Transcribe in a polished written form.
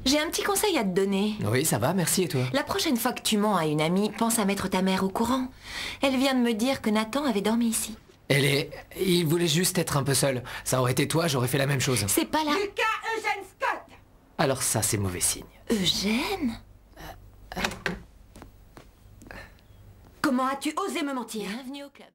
J'ai un petit conseil à te donner. Oui, ça va, merci, et toi? La prochaine fois que tu mens à une amie, pense à mettre ta mère au courant. Elle vient de me dire que Nathan avait dormi ici. Il voulait juste être un peu seul. Ça aurait été toi, j'aurais fait la même chose. C'est pas là. Lucas Eugène Scott! Alors ça, c'est mauvais signe. Eugène? Comment as-tu osé me mentir? Bienvenue au club.